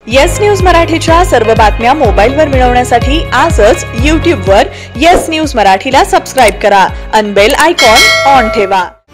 Yes news मराठीच्या सर्व बातम्या मोबाईलवर मिळवण्यासाठी आजच YouTube वर येस न्यूज मराठीला सबस्क्राइब करा आणि बेल आयकॉन ऑन ठेवा।